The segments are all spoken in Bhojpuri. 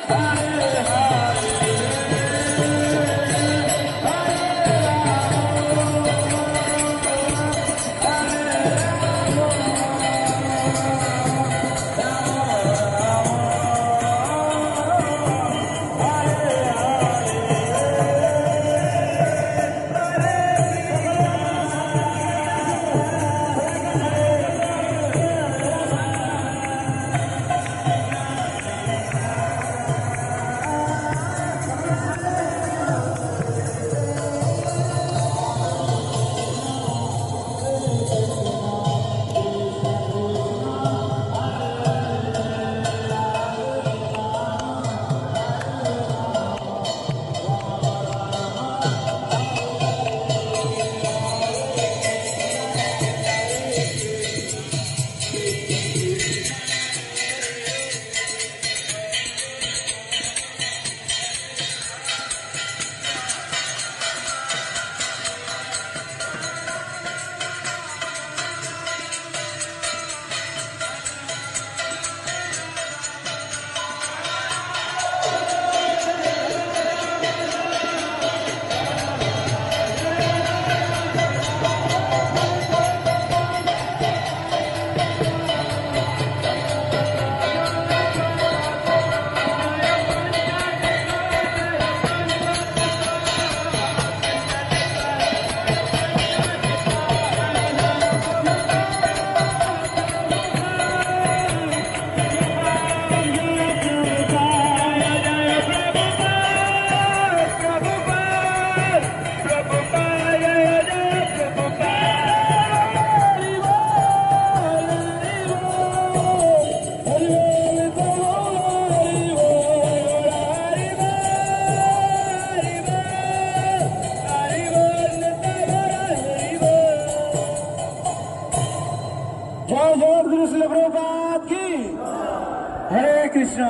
হরে কৃষ্ণ।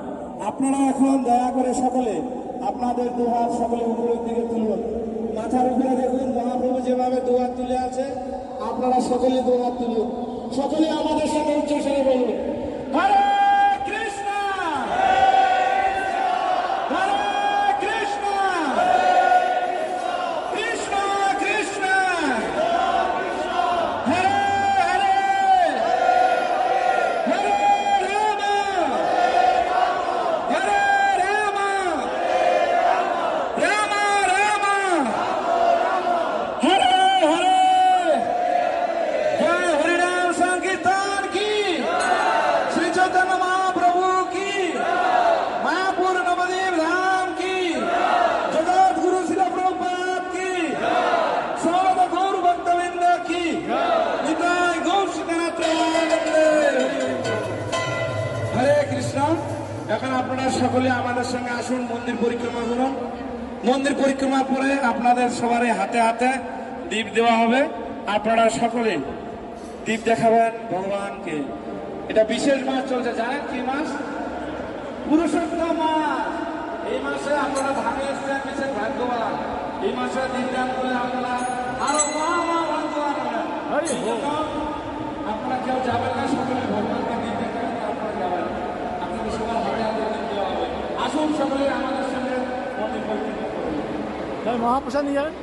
আপনারা এখন দয়া করে সকলে আপনাদের দুহাত সকলে উপরের দিকে তুলুন। মাথার উপরে দেখুন মহাপ্রভু যেভাবে দুহাত তুলে আছে, আপনারা সকলে দুহাত তুলুন। সকলে আমাদের সাথে উচ্চস্বরে বলুন, হরে কৃষ্ণ হরে কৃষ্ণ কৃষ্ণ কৃষ্ণ হরে হরে হরে এখন আপনারা সকলে আমাদের সঙ্গে আসুন, মন্দির পরিক্রমা করুন। মন্দির পরিক্রমা করে আপনাদের সবারই হাতে হাতে দীপ দেওয়া হবে। আপনারা সকলে দীপ দেখাবেন ভগবানকে। এটা বিশেষ মাস চলছে, জানেন কি মাস? পুরুষোত্তম মাস। এই মাসে আপনারা ধামে এসছেন, বিশেষ ভাগ্যবান। এই মাসে দীপ দান করলে আপনারা আরো মহা ভাগ্যবান হবেন। আপনারা কেউ যাবেন না, সকলে ভগবানকে দীপ দেখাবেন, আপনারা যাবেন। আপনাদের সবার হাতে হাতে দীপ দেওয়া হবে। আসুন সকলে আমাদের সঙ্গে মন্দির পরিক্রমা করুন। মহাপ্রসাদ নিয়ে যাবেন।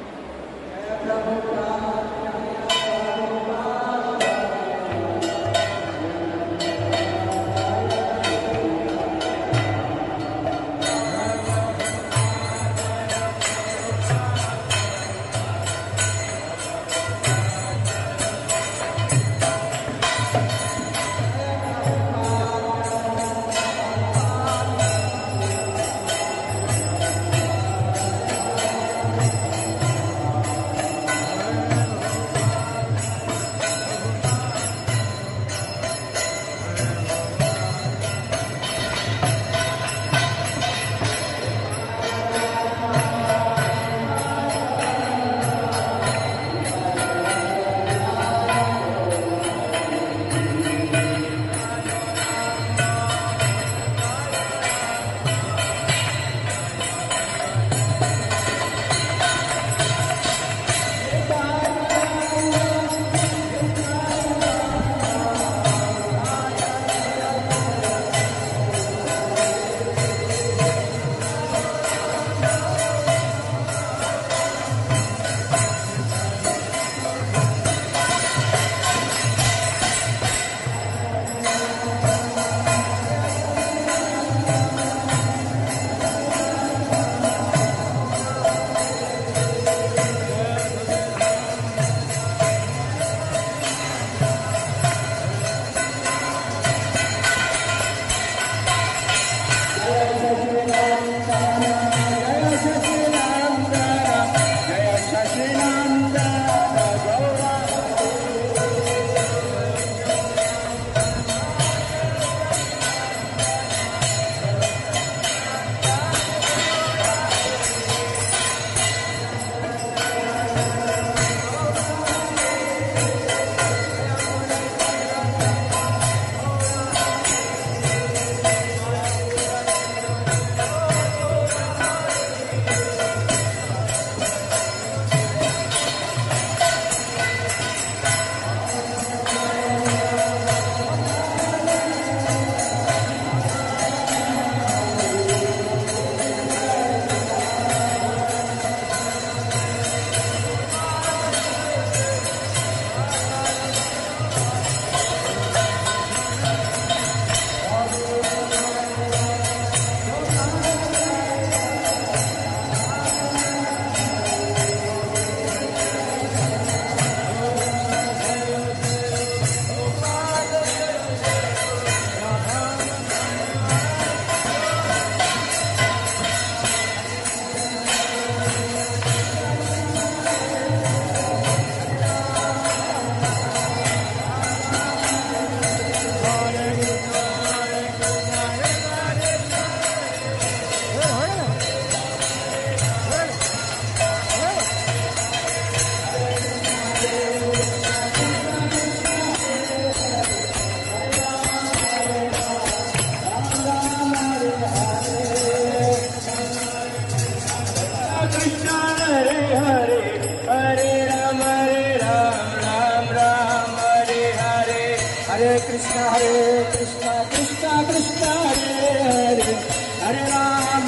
कृष्ण कृष्ण कृष्ण हरे हरे राम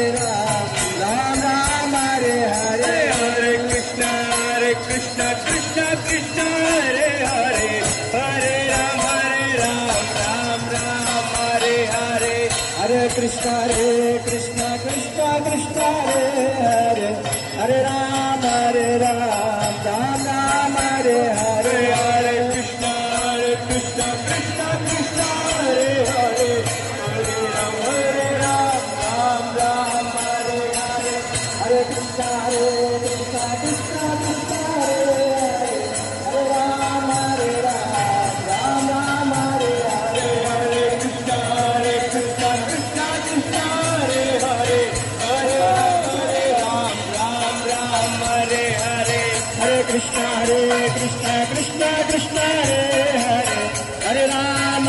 राम राम हरे हरे हरे कृष्ण कृष्ण कृष्ण हरे हरे हरे राम राम राम हरे हरे हरे कृष्ण कृष्ण कृष्ण हरे हरे राम राम राम हरे हरे हरे कृष्ण कृष्ण कृष्ण हरे हरे हरे राम राम राम हरे हरे हरे कृष्ण कृष्ण कृष्ण हरे हरे राम राम राम हरे हरे हरे कृष्ण कृष्ण कृष्ण हरे हरे हरे राम राम हरे हरे हरे कृष्ण कृष्ण कृष्ण हरे हरे राम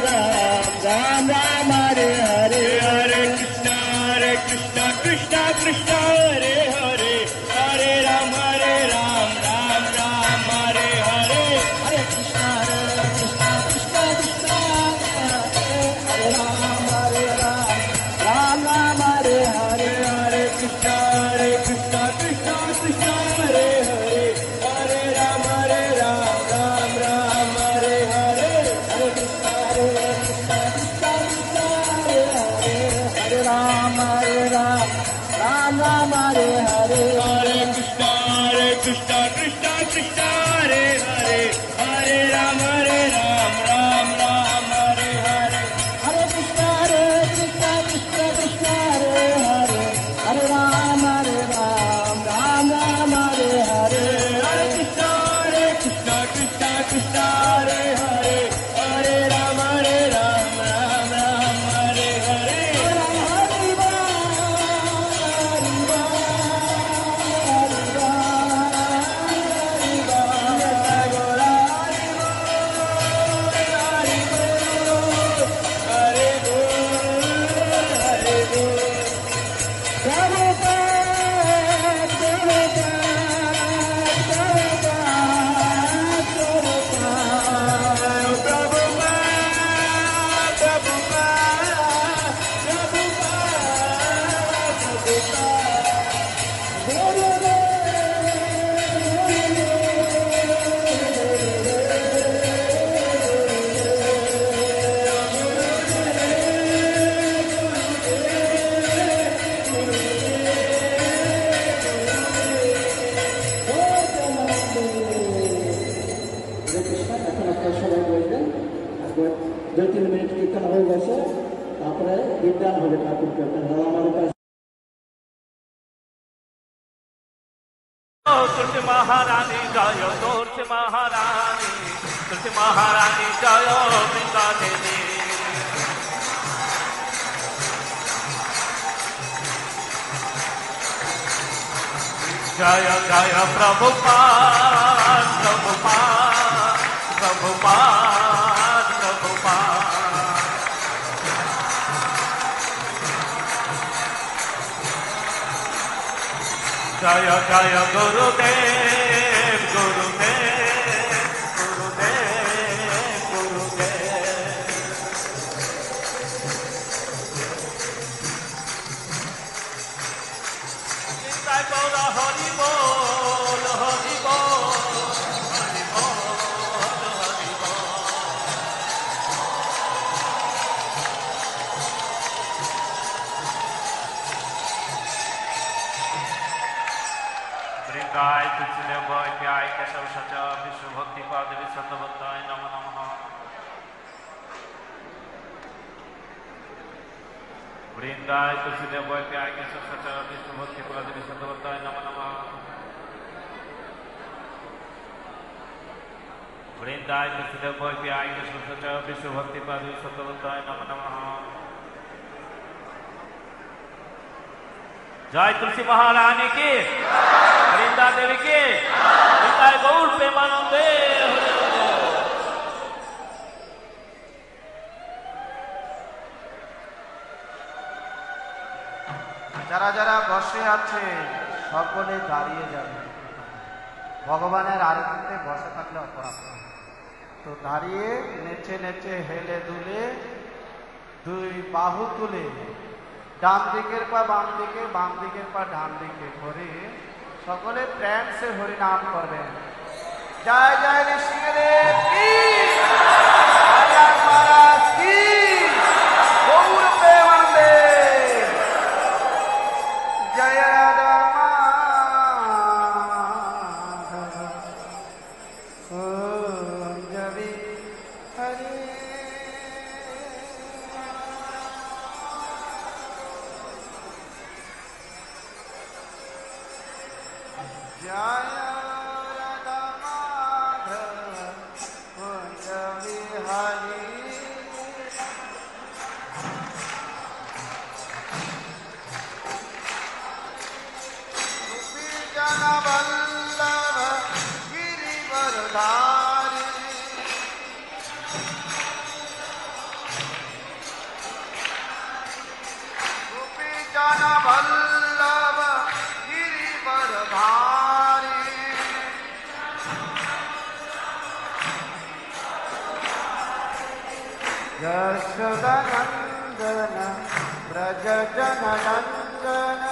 राम राम हरे हरे हरे कृष्ण कृष्ण कृष्ण हरे हरे हरे राम राम राम हरे हरे हरे कृष्ण कृष्ण कृष्ण हरे राम राम राम हरे हरे हरे कृष्ण कृष्ण कृष्ण हरे हरे हरे राम राम राम हरे हरे हरे कृष्ण कृष्ण कृष्ण हरे हरे राम राम राम हरे हरे हरे कृष्ण कृष्ण कृष्ण हरे हरे हरे राम राम राम हरे हरे हरे कृष्ण कृष्ण कृष्ण हरे हरे राम राम राम हरे हरे हरे कृष्ण कृष्ण कृष्ण हरे हरे हरे राम राम राम हरे हरे हरे बोल हरे बोल दो तीन मिनट कीर्तन हो गए कीर्तन हो ठाकुर कीर्तन तुलसी महारानी जय तुलसी महारानी जय वृंदा देवी जय जय प्रभुपाद प्रभुपाद प्रभुपाद प्रभुपाद जय जय गुरुदेव गुरुदेव गुरुदेव गुरुदेव निताय गौर हरि बोल हरि बोल हरि बोल हरि बोल वृंदाय तुलसीदेव प्याय केशव सच विश्व भक्ति पाद विशुद्धवत्ताय नमो नमः वृंदाय तुलसीदेव प्याय केशव सच विश्व भक्ति पाद विशुद्धवत्ताय नमो नमः वृंदाय तुलसीदेव प्याय केशव सच विश्व भक्ति पाद विशुद्धवत्ताय नमो नमः जय तुलसी महारानी की वृंदा देवी की निताय गौर प्रेमानंदे যারা যারা বসে আছে সকলে দাঁড়িয়ে যাবে। ভগবানের আরতিতে বসে থাকলে অপরাধ। তো দাঁড়িয়ে নেচে নেচে হেলে দুলে দুই বাহু তুলে ডান দিকের পা বাম দিকে, বাম দিকের পা ডান দিকে করে সকলে প্রাণ সে হরি নাম করবেন। জয় জয় ঋষিদেব কি, রাজার মহারাজ কি, গৌর প্রেমানন্দে, জয় রাধা মাধব কুঞ্জ বিহারী। जय राधा माधव कुंज बिहारी। गोपी जन वल्लभ गिरिवरधारी। गोपी जन वल्लभ गिरिवरधारी। यशोदनंदन ब्रज जन नंदन।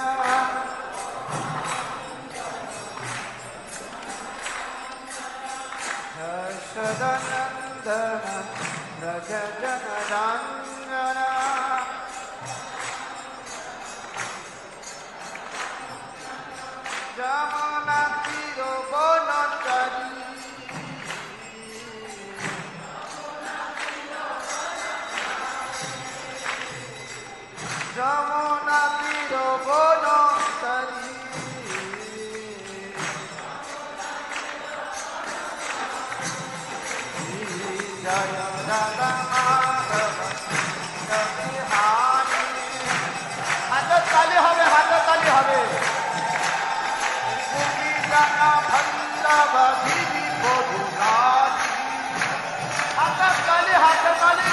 यशोदनंदन ब्रज जन नंदन। जमुना तीर बनचरी। जमुना तीर बनचरी। जय राधा माधव बिहारी। हाथ ताली হবে, हाथ ताली হবে। गोपी जन वल्लभ गिरिवरधारी। हाथ ताली, हाथ ताली।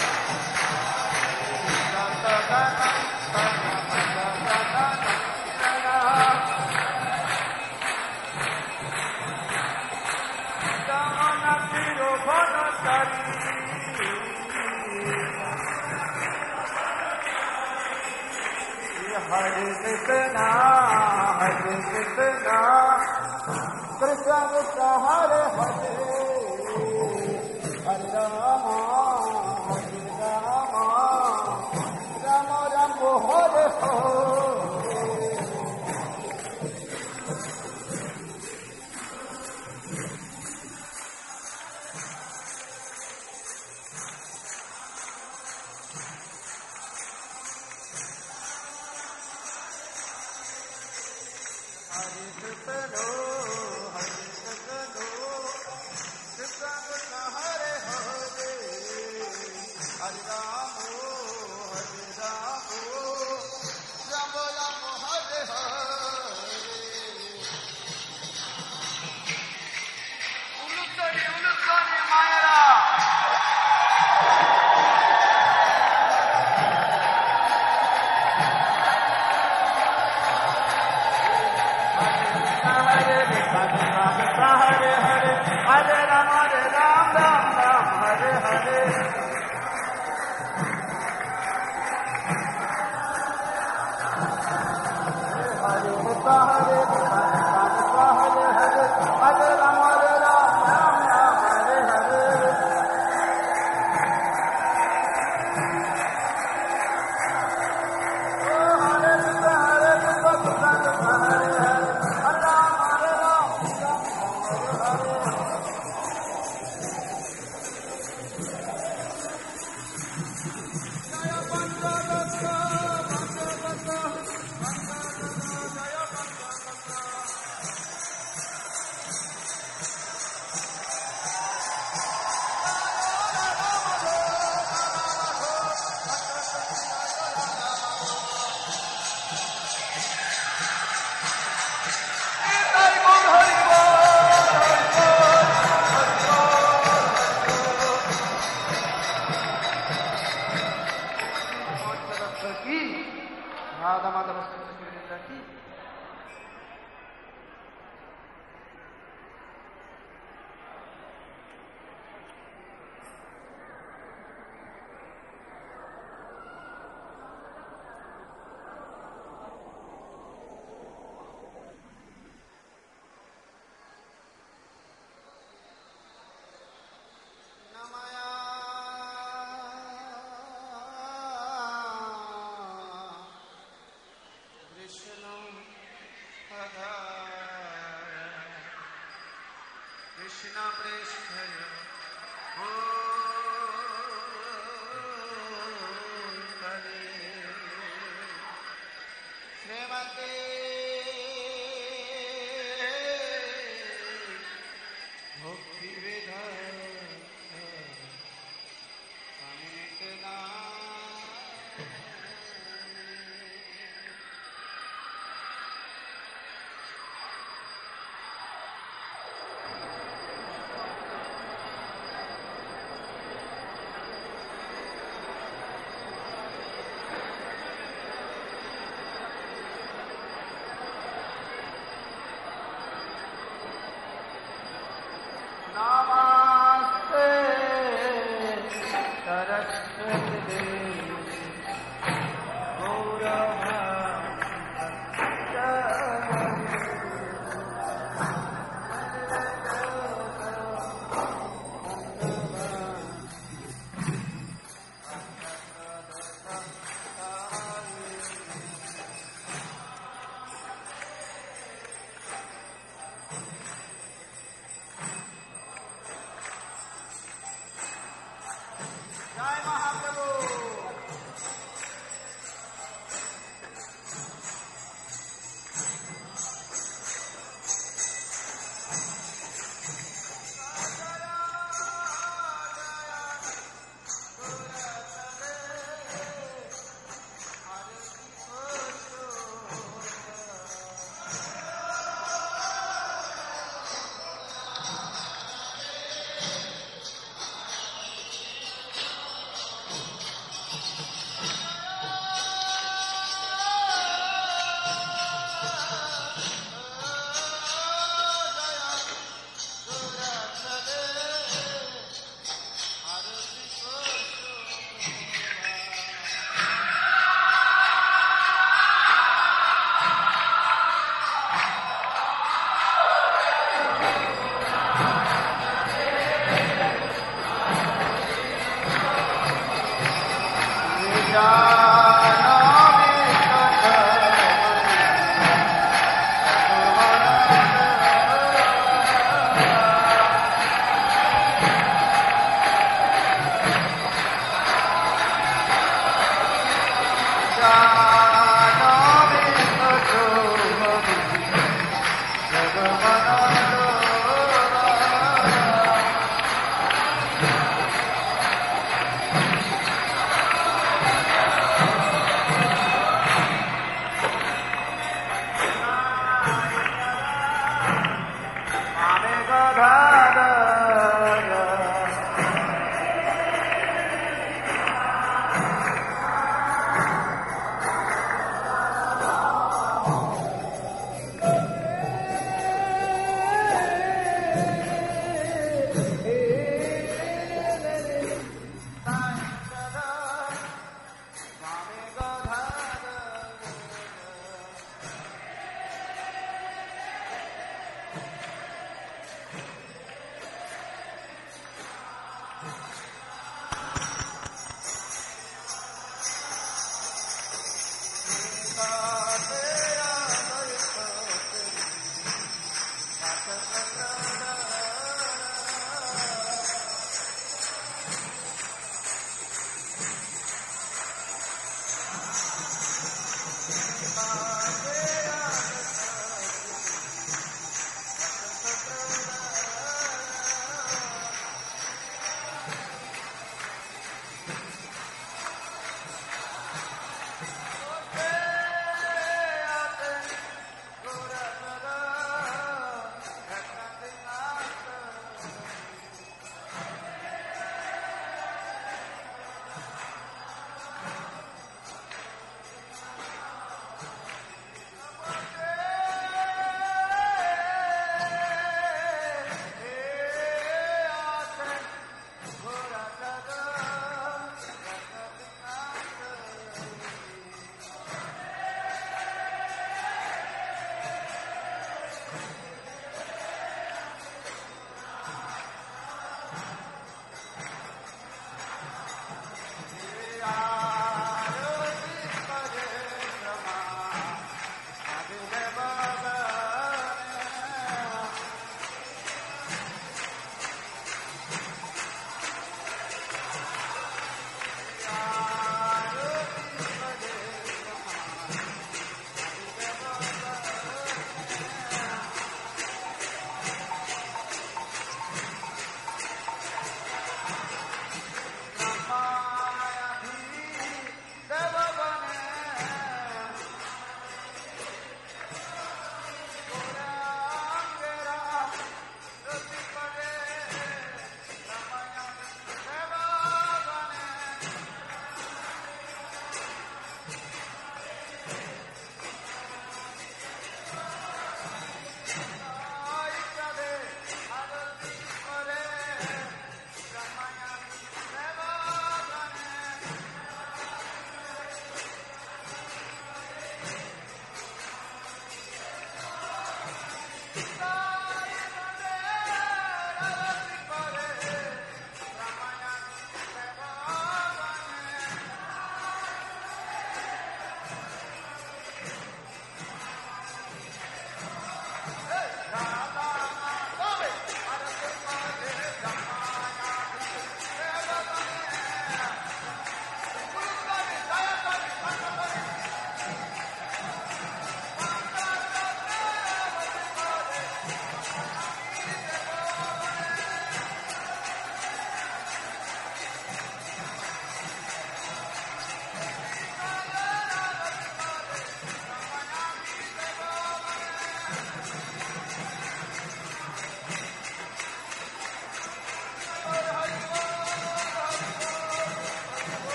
हरे कृष्णा हरे कृष्णा कृष्ण कृष्ण हरे हरे हरे राम राम राम हरे हरे। राधा माधव की। पृष्ठयो श्रीमते भक्ति नमस्ते सरस्वती जय महाप्रभु।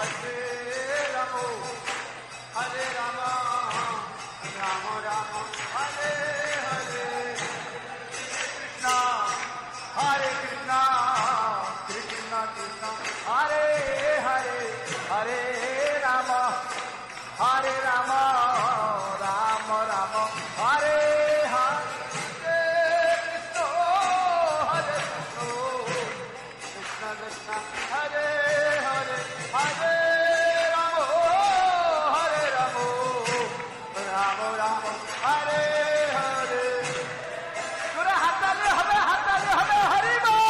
Hare Ramo, Hare Rama, Rama Rama, Hare Hare, Krishna, Hare Krishna, Krishna Krishna, Hare Hare, Hare Rama, Hare Rama, Rama Rama, Hare Hare, Krishna, Hare Krishna, Krishna Krishna, Hare Hare, Hare Rama, Hare Rama, Rama Rama, Hare Hare. Jore হাত তালি হবে, হরি বল।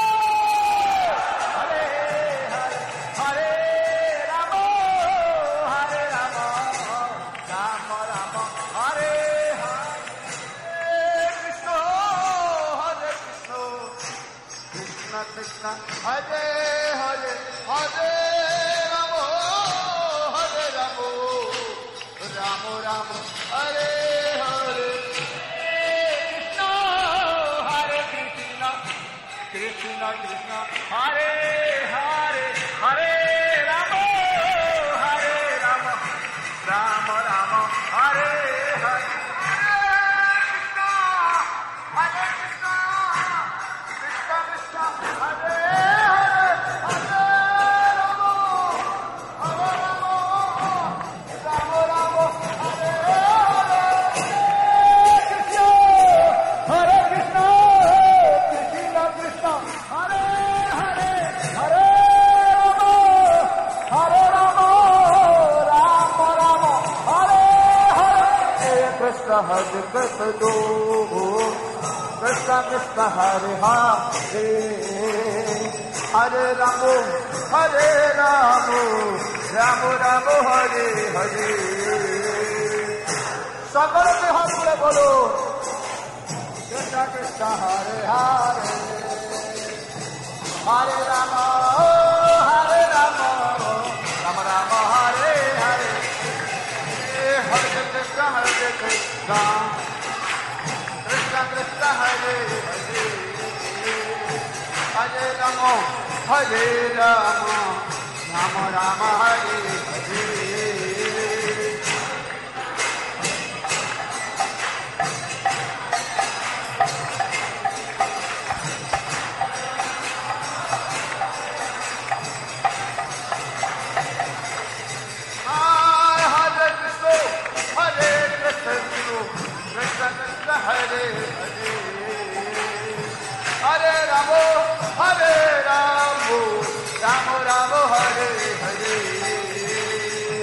হরে হরে, হরে রাম, হরে রাম, রাম রাম, হরে হরে, কৃষ্ণ হরে কৃষ্ণ, কৃষ্ণ কৃষ্ণ, হরে হরে, হরে রাম, হরে রাম, রাম রাম, হরে হরে, কৃষ্ণ হরে কৃষ্ণ, কৃষ্ণ কৃষ্ণ, হরে হরে, হরে রাম, হরে রাম, রাম রাম, হরে হরে, কৃষ্ণ হরে কৃষ্ণ, কৃষ্ণ কৃষ্ণ, হরে হরে, হরে রাম, হরে রাম, রাম রাম, হরে হরে, কৃষ্ণ হরে কৃষ্ণ, কৃষ্ণ কৃষ্ণ, হরে হরে, হরে রাম, রাম রাম, হরে হরে, কৃষ্ণ হরে কৃষ্ণ, কৃষ্ণ কৃষ্ণ, হরে হরে, হরে রাম, হরে রাম, রাম রাম, হরে হরে। সকলকে হাত তুলে বলো, কৃষ্ণ কৃষ্ণ, হরে হরে, হরে রাম, হরে রাম, রাম রাম, হরে হরে, হরে কৃষ্ণ, হরে কৃষ্ণ, কৃষ্ণ কৃষ্ণ, হরে হরে, হরে রাম, হরে Ram, Ram Ram, Hare Hare. Hare Krishna, Hare Krishna, Krishna Krishna, Hare Hare, Hare Rama, Hare Rama, Rama Rama, Hare Hare,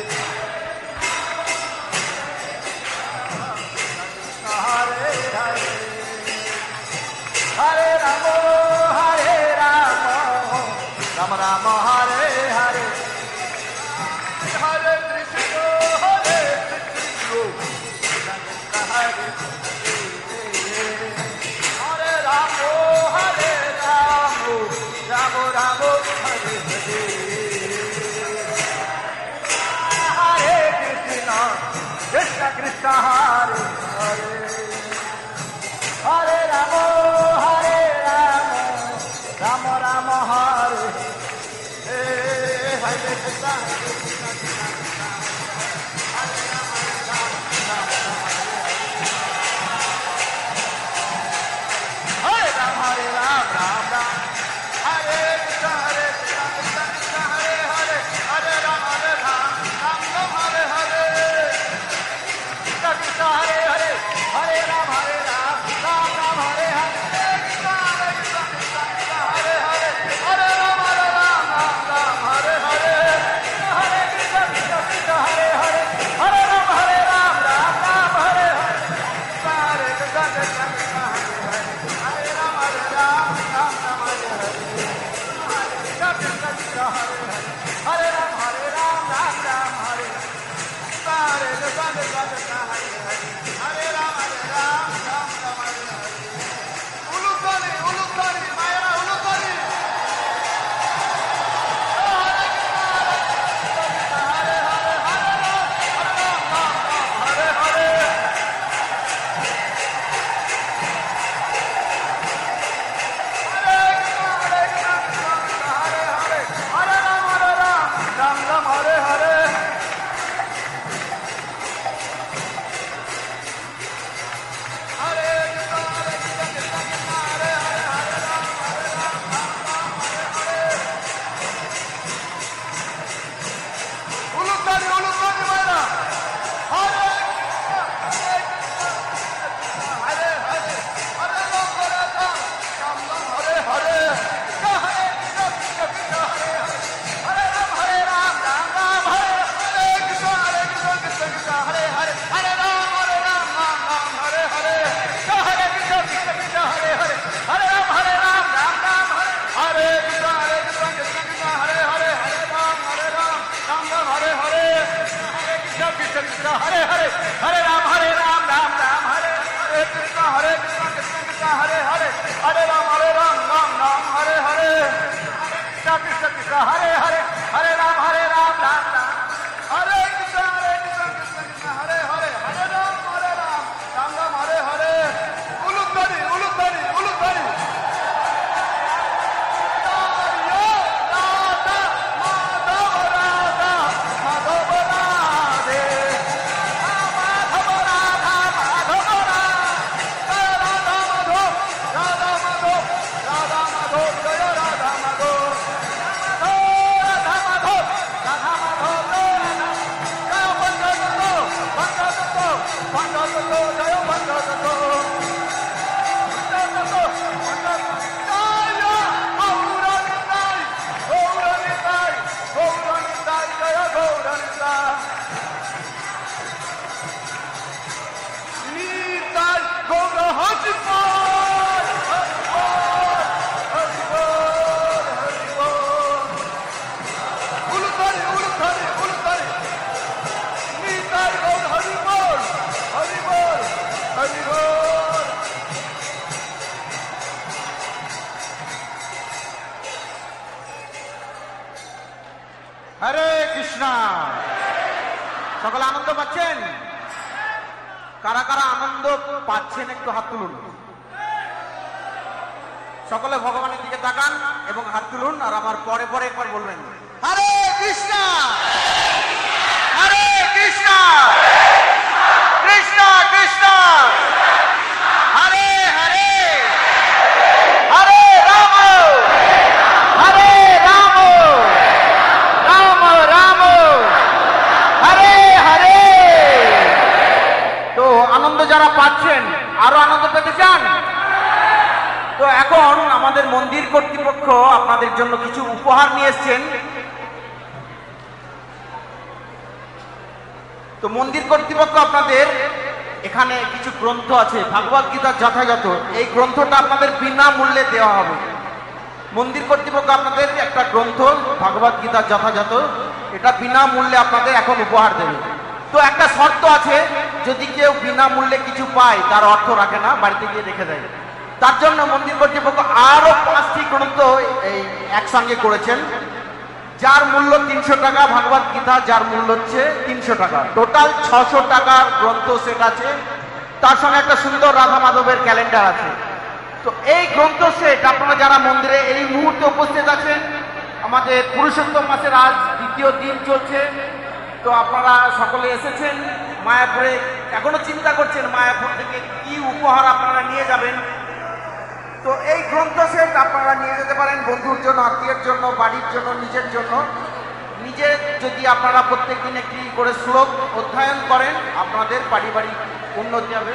হরে কৃষ্ণ। সকলে আনন্দ পাচ্ছেন? কারা কারা আনন্দ পাচ্ছেন একটু হাত তুলুন। সকলে ভগবানের দিকে তাকান এবং হাত তুলুন, আর আমার পরে পরে একবার বলবেন হরে কৃষ্ণ, হরে কৃষ্ণ, কৃষ্ণ কৃষ্ণ, হরে হরে, হরে রাম, হরে রাম, রাম রাম, হরে হরে। তো আনন্দ যারা পাচ্ছেন আরো আনন্দ পেতে চান? তো এখন আমাদের মন্দির কর্তৃপক্ষ আপনাদের জন্য কিছু উপহার নিয়ে এসছেন। তো মন্দির কর্তৃপক্ষ আপনাদের এখানে কিছু গ্রন্থ আছে ভাগবত গীতার যথাযথ, এই গ্রন্থটা আপনাদের বিনামূল্যে দেওয়া হবে। মন্দির কর্তৃপক্ষ আপনাদের একটা গ্রন্থ ভাগবত গীতার যথাযথ, এটা বিনামূল্যে আপনাদের এখন উপহার দেবে। তো একটা শর্ত আছে, যদি কেউ বিনামূল্যে কিছু পায় তার অর্থ রাখে না, বাড়িতে গিয়ে রেখে দেয়। তার জন্য মন্দির কর্তৃপক্ষ আরো 5টি গ্রন্থ এই একসঙ্গে করেছেন, যার মূল্য 300 টাকা। ভাগবত গীতা যার মূল্য হচ্ছে 300 টাকা। টোটাল 600 টাকার গ্রন্থ সেট আছে, তার সঙ্গে একটা সুন্দর রাধা মাধবের ক্যালেন্ডার আছে। তো এই গ্রন্থ সেট আপনারা যারা মন্দিরে এই মুহূর্তে উপস্থিত আছেন, আমাদের পুরুষোত্তম মাসের আজ 2য় দিন চলছে। তো আপনারা সকলে এসেছেন মায়াপুরে, এখনো চিন্তা করছেন মায়াপুর থেকে কি উপহার আপনারা নিয়ে যাবেন। তো এই গ্রন্থ সেট আপনারা নিয়ে যেতে পারেন বন্ধুর জন্য, আত্মীয়ের জন্য, বাড়ির জন্য, নিজের জন্য। নিজে যদি আপনারা প্রত্যেক দিন একটি করে শ্লোক অধ্যয়ন করেন, আপনাদের পারিবারিক উন্নতি হবে।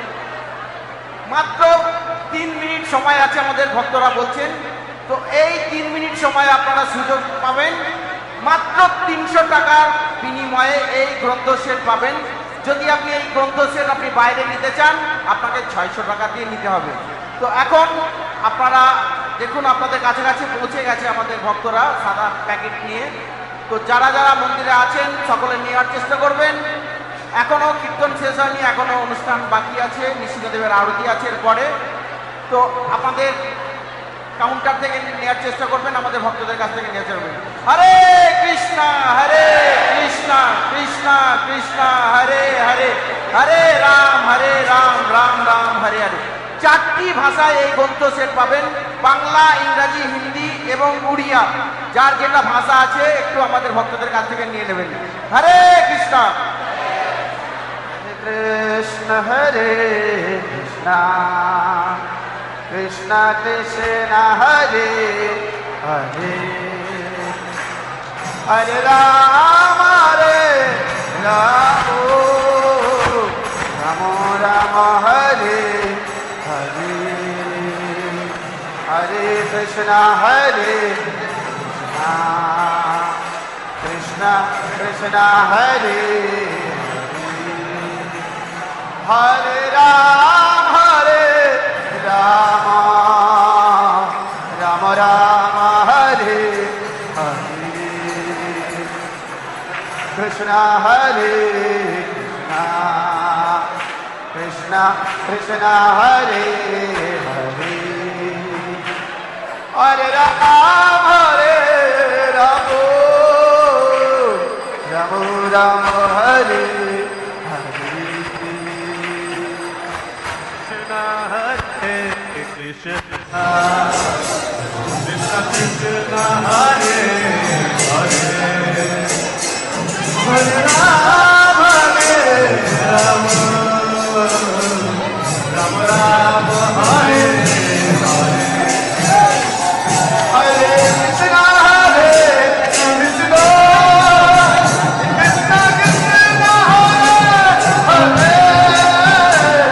মাত্র 3 মিনিট সময় আছে আমাদের ভক্তরা বলছেন। তো এই 3 মিনিট সময় আপনারা সুযোগ পাবেন, মাত্র 300 টাকার বিনিময়ে এই গ্রন্থ সেট পাবেন। যদি আপনি এই গ্রন্থ সেট আপনি বাইরে নিতে চান, আপনাকে 600 টাকা দিয়ে নিতে হবে। তো এখন আপনারা দেখুন আপনাদের কাছাকাছি পৌঁছে গেছে আমাদের ভক্তরা সাদা প্যাকেট নিয়ে। তো যারা যারা মন্দিরে আছেন সকলে নেওয়ার চেষ্টা করবেন। এখনো কীর্তন শেষ হয়নি, এখনো অনুষ্ঠান বাকি আছে, নৃসিংহদেবের আরতি আছে এরপরে। তো আপনাদের কাউন্টার থেকে নেওয়ার চেষ্টা করবেন, আমাদের ভক্তদের কাছ থেকে নিয়ে চলবেন। হরে কৃষ্ণ, হরে কৃষ্ণ, কৃষ্ণ কৃষ্ণ, হরে হরে, হরে রাম, রাম রাম, হরে হরে। 4টি ভাষায় এই গ্রন্থ সেট পাবেন, বাংলা, ইংরাজি, হিন্দি এবং উড়িয়া। যার যেটা ভাষা আছে একটু আমাদের ভক্তদের কাছ থেকে নিয়ে নেবেন। হরে কৃষ্ণ, কৃষ্ণ হরে কৃষ্ণ, কৃষ্ণ কৃষ্ণ হরে হরে, হরে রাম, রাম রাম রাম, হরে হরে, হরে কৃষ্ণ, হরে কৃষ্ণ, কৃষ্ণ হরে হরে, হরে রাম, রাম রাম, হরে হরে, কৃষ্ণ হরে কৃষ্ণ, কৃষ্ণ হরে হরে, হরে রাম, রাম রাম রাম, হরে হরে, কৃষ্ণ হরে কৃষ্ণ, কৃষ্ণ কৃষ্ণ হরে হরে, হরে রাম, রাম রাম রাম, হরে হরে, হরে কৃষ্ণ, হরে কৃষ্ণ, কৃষ্ণ কৃষ্ণ হরে হরে,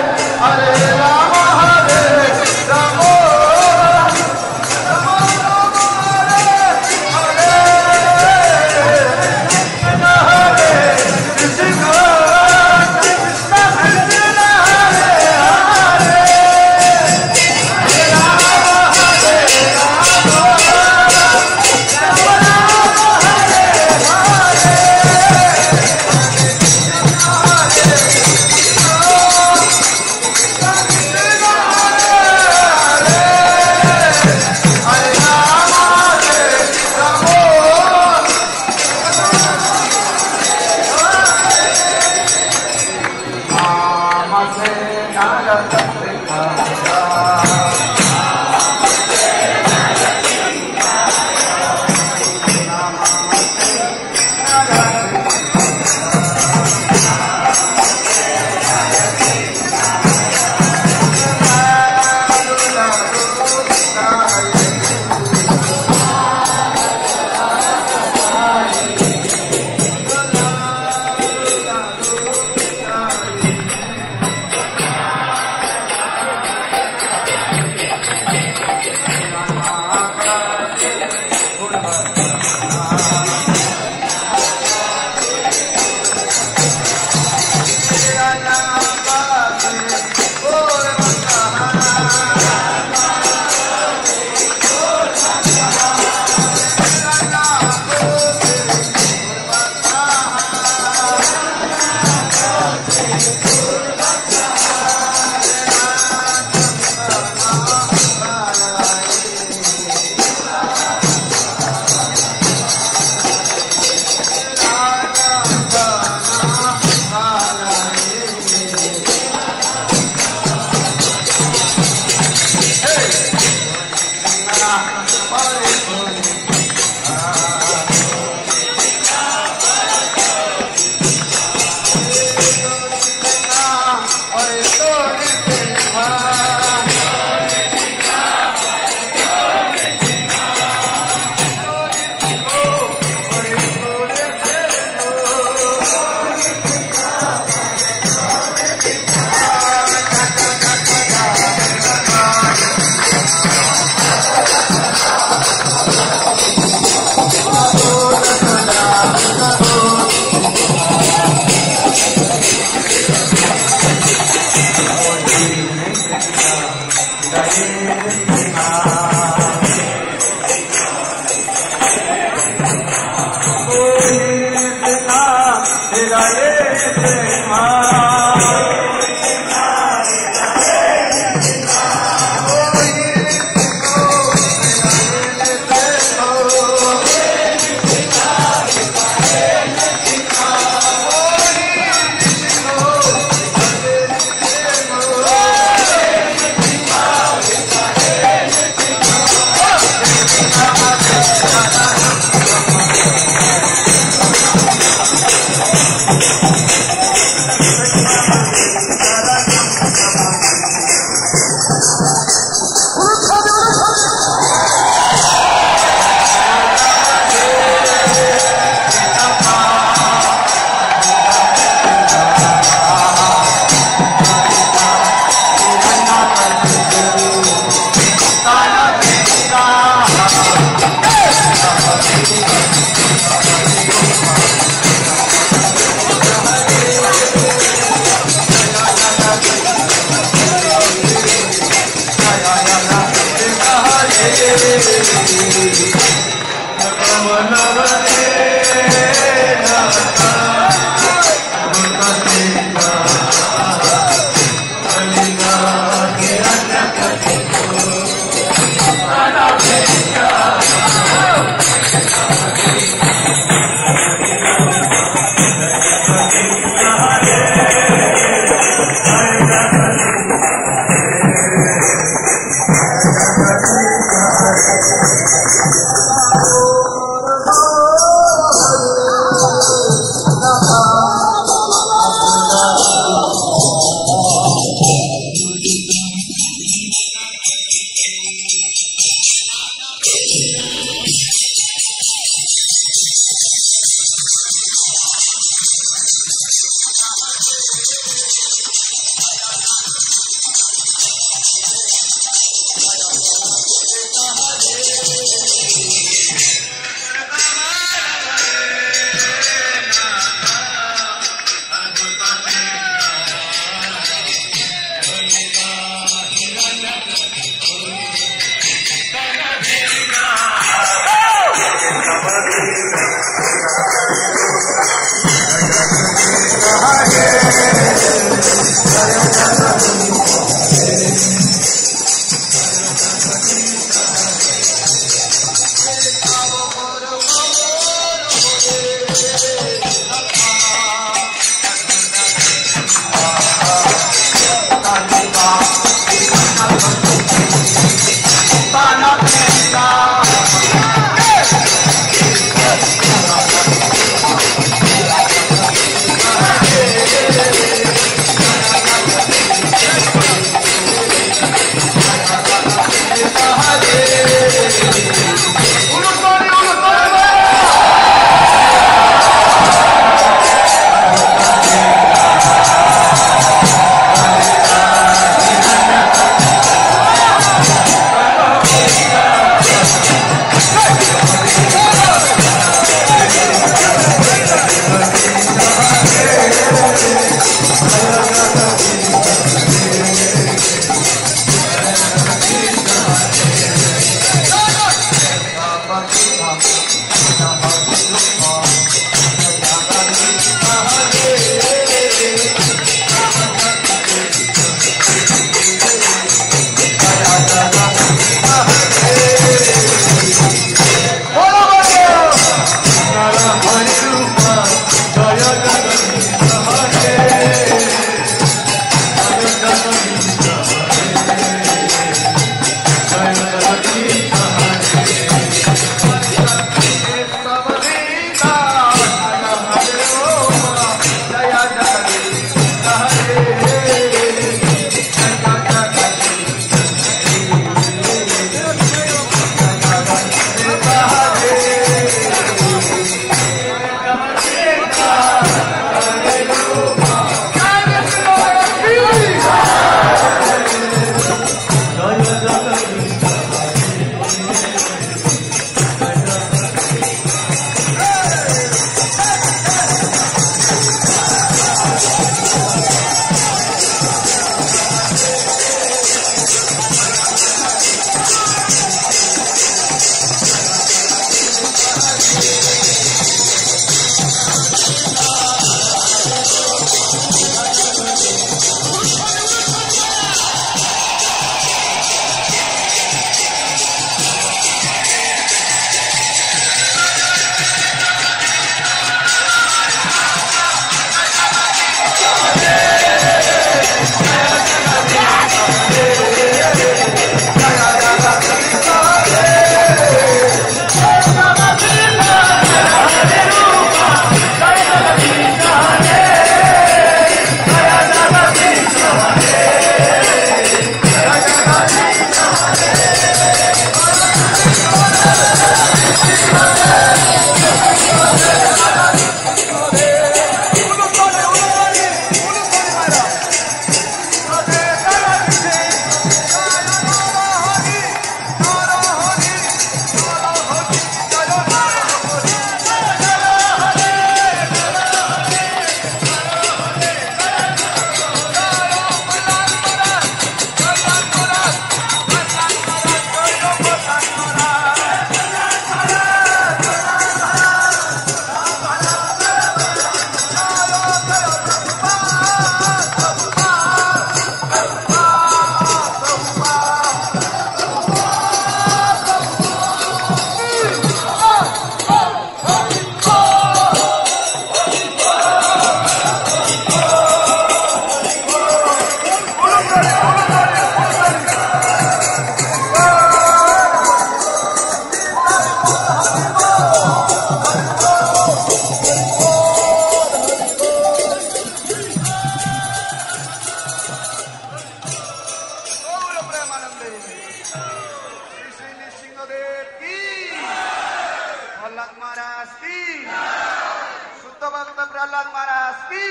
महाराज की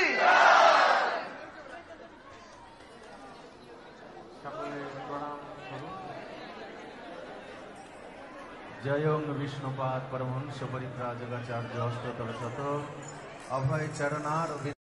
সকলে প্রণাম করুন। জয়ং বিষ্ণুপাদ পরমহংস পরিব্রাজকাচার্য অষ্টতর শত অভয় চরণার